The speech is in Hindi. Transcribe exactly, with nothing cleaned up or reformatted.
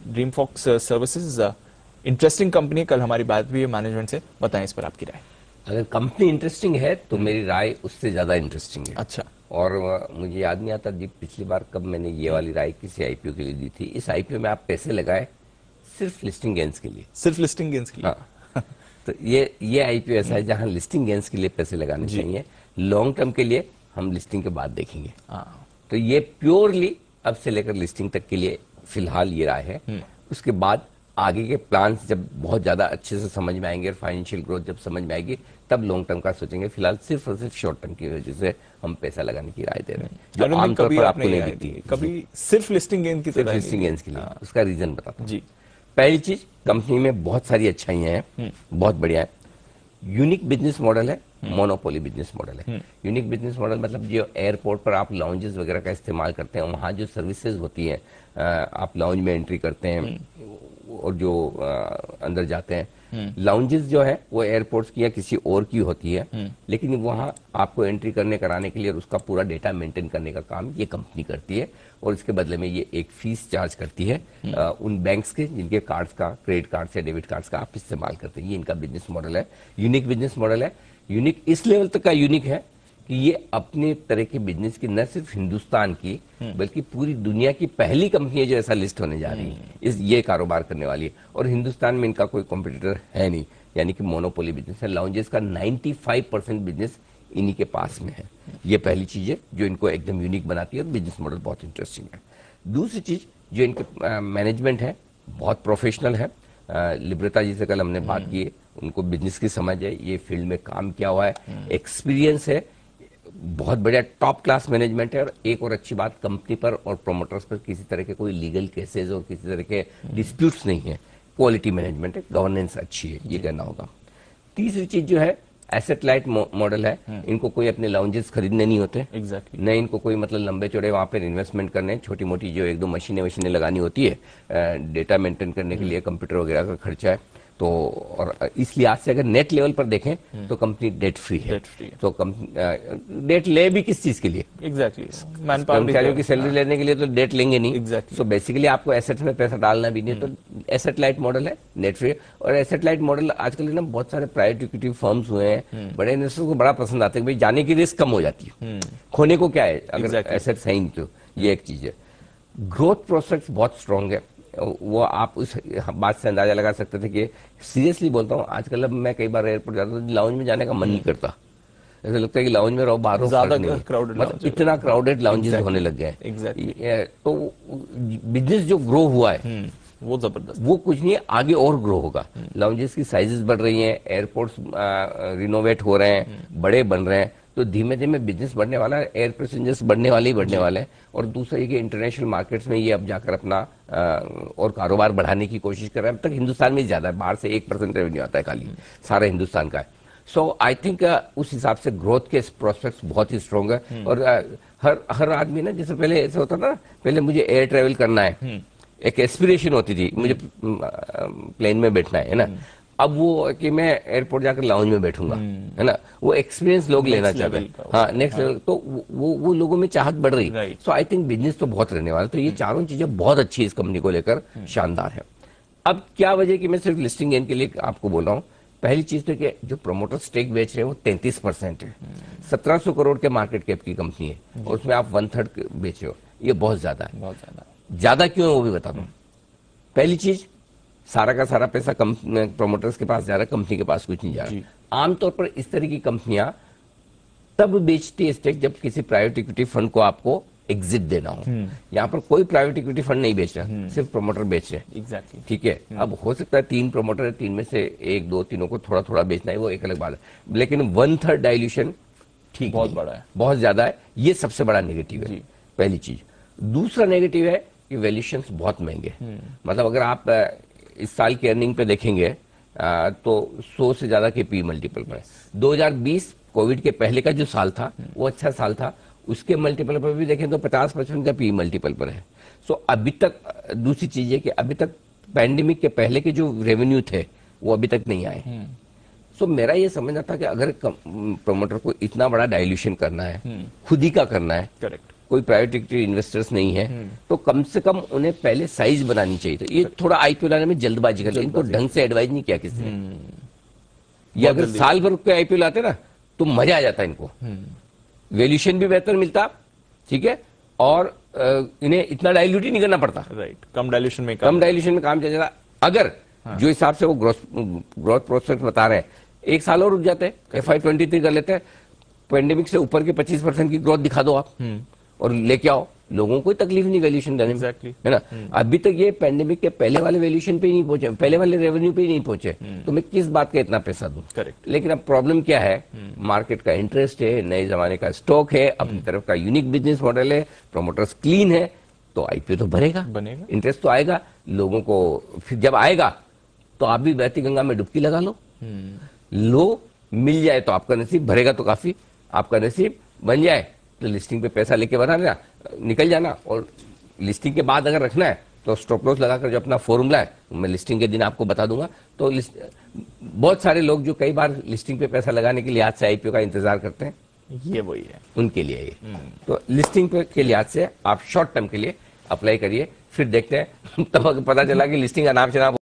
Dream folks services interesting company, कल हमारी बात भी है मैनेजमेंट से, बताएं इस पर आपकी राय। अगर कंपनी इंटरेस्टिंग है तो मेरी राय उससे ज्यादा इंटरेस्टिंग है। अच्छा। और अ, मुझे याद नहीं आता जी पिछली बार कब मैंने ये वाली राय किसी आईपीओ के लिए दी थी। इस आईपीओ में आप पैसे लगाए सिर्फ लिस्टिंग गेंस के लिए। सिर्फ लिस्टिंग गेंस के लिए? हाँ। तो ये ये आईपीओ ऐसा है जहां लिस्टिंग गेंस के लिए पैसे लगाने जी। चाहिए। लॉन्ग टर्म के लिए हम लिस्टिंग के बाद देखेंगे। हाँ। तो ये प्योरली अब से लेकर लिस्टिंग तक के लिए फिलहाल ये राय है। उसके बाद आगे के प्लान्स जब बहुत ज्यादा अच्छे से समझ में आएंगे और फाइनेंशियल ग्रोथ जब समझ में आएगी तब लॉन्ग टर्म का सोचेंगे। फिलहाल सिर्फ और सिर्फ शॉर्ट टर्म की वजह से हम पैसा लगाने की राय दे रहे हैं, जो आमतौर पर आपको नहीं दिखती। कभी सिर्फ लिस्टिंग गेन की सिर्फ लिस्टिंग गेंस के लिए। उसका रीजन बताता हूँ जी। पहली चीज, कंपनी में बहुत सारी अच्छाइयां हैं, बहुत बढ़िया है। यूनिक बिजनेस मॉडल है, मोनोपोली बिजनेस मॉडल है। यूनिक बिजनेस मॉडल मतलब जो एयरपोर्ट पर आप लाउंजेस वगैरह का इस्तेमाल करते हैं, वहाँ जो सर्विसेज होती हैं, आप लाउंज में एंट्री करते हैं और जो अंदर जाते हैं, लाउंजेस जो है वो एयरपोर्ट्स की या किसी और की होती है, लेकिन वहाँ आपको एंट्री करने कराने के लिए और उसका पूरा डेटा मेंटेन करने का काम ये कंपनी करती है। और इसके बदले में ये एक फीस चार्ज करती है आ, उन बैंक्स के जिनके कार्ड्स का, क्रेडिट कार्ड्स या डेबिट कार्ड्स का आप इस्तेमाल करते हैं। ये इनका बिजनेस मॉडल है, यूनिक बिजनेस मॉडल है। यूनिक इस लेवल तक का यूनिक है कि ये अपने तरह के बिजनेस की न सिर्फ हिंदुस्तान की बल्कि पूरी दुनिया की पहली कंपनी है जो ऐसा लिस्ट होने जा रही है, इस ये कारोबार करने वाली है। और हिंदुस्तान में इनका कोई कॉम्पिटिटर है नहीं, यानी कि मोनोपोली बिजनेस है। लाउंजेस का पचानवे परसेंट बिजनेस इन्हीं के पास में है। ये पहली चीज है जो इनको एकदम यूनिक बनाती है और बिजनेस मॉडल बहुत इंटरेस्टिंग है। दूसरी चीज जो इनके मैनेजमेंट है बहुत प्रोफेशनल है। लिब्रता जी से कल हमने बात की है, उनको बिजनेस की समझ है, ये फील्ड में काम किया हुआ है, एक्सपीरियंस है, बहुत बढ़िया टॉप क्लास मैनेजमेंट है। और एक और अच्छी बात, कंपनी पर और प्रोमोटर्स पर किसी तरह के कोई लीगल केसेस और किसी तरह के डिस्प्यूट्स नहीं है। क्वालिटी मैनेजमेंट है, गवर्नेंस अच्छी है, ये कहना होगा। तीसरी चीज जो है एसेट लाइट मॉडल है। इनको कोई अपने लाउंजेस खरीदने नहीं होते, एग्जैक्टली। न इनको कोई मतलब लंबे चौड़े वहां पर इन्वेस्टमेंट करने, छोटी मोटी जो एक दो मशीनें वशीनें लगानी होती है, डेटा मेंटेन करने के लिए कंप्यूटर वगैरह का खर्चा है। तो और इस लिहाज से अगर नेट लेवल पर देखें तो कंपनी डेट फ्री है। डेट फ्री है। तो कंपनी डेट ले भी किस चीज के लिए? एग्जैक्टली। कर्मचारियों की सैलरी लेने के लिए तो डेट लेंगे नहीं। Exactly. सो बेसिकली आपको एसेट्स में पैसा डालना भी नहीं है, तो एसेट लाइट मॉडल है, नेट फ्री। और एसेट लाइट मॉडल आजकल ना बहुत सारे प्राइवेट इक्विटी फर्म्स हुए हैं, बड़े इन्वेस्टर्स को बड़ा पसंद आते हैं, भाई जाने की रिस्क कम हो जाती है, खोने को क्या है अगर Exactly. एसेट्स है ही नहीं। तो ये एक चीज है। ग्रोथ प्रोस्पेक्ट्स बहुत स्ट्रांग है, वो आप उस बात से अंदाजा लगा सकते थे कि सीरियसली बोलता हूँ आजकल अब मैं कई बार एयरपोर्ट जाता हूँ, लाउंज में जाने का मन नहीं करता। ऐसा लगता है कि लाउंज में रहो, बाहर रहो, ज्यादा फर्क नहीं है। crowded मतलब lounge इतना क्राउडेड लाउंजेस Exactly. होने लग गए हैं। Exactly. ये- तो बिजनेस जो ग्रो हुआ है हम्म, वो जबरदस्त। वो कुछ नहीं है, आगे और ग्रो होगा। लाउंजेस की साइजेस बढ़ रही हैं, एयरपोर्ट्स रिनोवेट हो रहे हैं, बड़े बन रहे हैं, तो धीमे धीमे बिजनेस बढ़ने वाला है, एयर पैसेंजर्स बढ़ने वाले ही बढ़ने वाले हैं। और दूसरा ये कि इंटरनेशनल मार्केट्स में ये अब जाकर अपना आ, और कारोबार बढ़ाने की कोशिश कर रहे हैं। अब तक हिंदुस्तान में ही ज्यादा है, बाहर से एक परसेंट रेवेन्यू आता है खाली, सारा हिंदुस्तान का है। सो आई थिंक उस हिसाब से ग्रोथ के प्रोस्पेक्ट्स बहुत ही स्ट्रॉन्ग है। और uh, हर हर आदमी ना, जैसे पहले ऐसा होता था, पहले मुझे एयर ट्रेवल करना है, एक एस्पिरेशन होती थी, मुझे प्लेन में बैठना है ना। अब वो कि मैं एयरपोर्ट जाकर लाउंज में बैठूंगा, है ना, वो एक्सपीरियंस लोग लेना चाहते हैं। हाँ, नेक्स्ट लेवल। तो वो वो लोगों में चाहत बढ़ रही। Right. So I think business तो बहुत रहने वाला है। तो ये चारों चीजें बहुत अच्छी इस कंपनी को लेकर शानदार है। अब क्या वजह कि मैं सिर्फ लिस्टिंग गेन के लिए आपको बोल रहा हूँ? पहली चीज तो कि जो प्रोमोटर स्टेक बेच रहे हैं वो तैंतीस परसेंट है। सत्रह सौ करोड़ के मार्केट कैप की कंपनी है और उसमें आप वन थर्ड बेच रहे हो, ये बहुत ज्यादा है। बहुत ज्यादा। ज्यादा क्यों है वो भी बता दूं। पहली चीज, सारा का सारा पैसा प्रोमोटर्स के पास जा रहा है, कंपनी के पास कुछ नहीं जा रहा। आमतौर पर इस तरह की कंपनियां तब बेचती है स्टेक जब किसी प्राइवेट इक्विटी फंड को आपको एग्जिट देना हो। यहाँ पर कोई प्राइवेट इक्विटी फंड नहीं बेच रहा, सिर्फ प्रोमोटर बेच रहे हैं। एग्जैक्टली। ठीक है, अब हो सकता है तीन प्रोमोटर है, तीन में से एक दो तीनों को थोड़ा थोड़ा बेचना है, वो एक अलग बात है, लेकिन वन थर्ड डाइल्यूशन ठीक बहुत नहीं, बड़ा है, बहुत ज्यादा है। ये सबसे बड़ा नेगेटिव है, जी। पहली चीज। दूसरा नेगेटिव है कि वैल्यूएशंस बहुत महंगे हैं। मतलब अगर आप अ, इस साल की अर्निंग पे देखेंगे अ, तो सौ से ज्यादा के पी मल्टीपल पर। दो हज़ार बीस कोविड के पहले का जो साल था वो अच्छा साल था, उसके मल्टीपल पर भी देखें तो पचास पचपन का पी मल्टीपल पर है। सो अभी तक, दूसरी चीज है कि अभी तक पैंडेमिक के पहले के जो रेवेन्यू थे वो अभी तक नहीं आए। सो so, मेरा ये समझना था कि अगर प्रमोटर को इतना बड़ा डाइल्यूशन करना है, खुद ही का करना है, करेक्ट, कोई प्राइवेट इक्विटी इन्वेस्टर्स नहीं है, तो कम से कम उन्हें पहले साइज बनानी चाहिए। तो ये थोड़ा आईपीओ लाने में जल्दबाजी कर, इनको ढंग से एडवाइज नहीं किया किसी ने। ये अगर साल भर के आईपीओ लाते ना तो मजा आ जाता इनको, वैल्यूएशन भी बेहतर मिलता, ठीक है, और अ, इन्हें इतना डाइल्यूट ही नहीं करना पड़ता। राइट, कम डाइल्यूशन में कम डाइल्यूशन में काम चल जाता। अगर जो हिसाब से वो ग्रोथ ग्रोथ प्रोस्पेक्ट बता रहे हैं, एक साल और रुक जाते हैं, एफ आई ट्वेंटी थ्री कर लेते हैं, पेंडेमिक से ऊपर के पच्चीस परसेंट की ग्रोथ दिखा दो आप और लेके आओ, लोगों को कोई तकलीफ नहीं वैल्यूएशन देने में, Exactly. है ना। अभी तक ये पेंडेमिक के पहले वाले वैल्यूएशन पे ही नहीं पहुंचे, पहले वाले रेवेन्यू पे ही नहीं पहुंचे, तो मैं किस बात का इतना पैसा दूं। करेक्ट। लेकिन अब प्रॉब्लम क्या है, मार्केट का इंटरेस्ट है, नए जमाने का स्टॉक है, अपनी तरफ का यूनिक बिजनेस मॉडल है, प्रमोटर्स क्लीन है, तो आईपीओ तो भरेगा, बनेगा, इंटरेस्ट तो आएगा लोगों को। फिर जब आएगा तो आप भी बहती गंगा में डुबकी लगा लो, लो मिल जाए तो आपका नसीब, भरेगा तो काफी, आपका नसीब बन जाए तो लिस्टिंग पे पैसा लेके बना लेना, निकल जाना। और लिस्टिंग के बाद अगर रखना है तो स्टॉप लॉस लगाकर जो अपना फॉर्मूला है मैं लिस्टिंग के दिन आपको बता दूंगा। तो बहुत सारे लोग जो कई बार लिस्टिंग पे पैसा लगाने के लिहाज से आईपीओ का इंतजार करते हैं, ये वही है उनके लिए ये। तो लिस्टिंग पे के लिहाज से आप शॉर्ट टर्म के लिए अप्लाई करिए, फिर देखते हैं तब पता चला कि लिस्टिंग का नाम चला